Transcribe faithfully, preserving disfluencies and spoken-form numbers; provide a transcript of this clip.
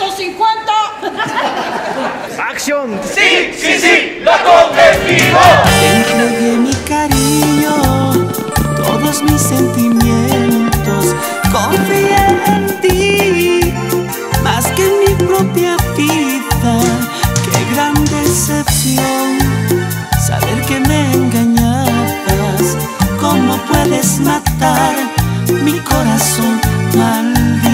ciento cincuenta. ¡Acción! ¡Sí, sí, sí! ¡La convertimos! Te entregué mi cariño, todos mis sentimientos, confié en ti, más que en mi propia vida. Qué gran decepción saber que me engañabas. ¿Cómo puedes matar mi corazón, maldito?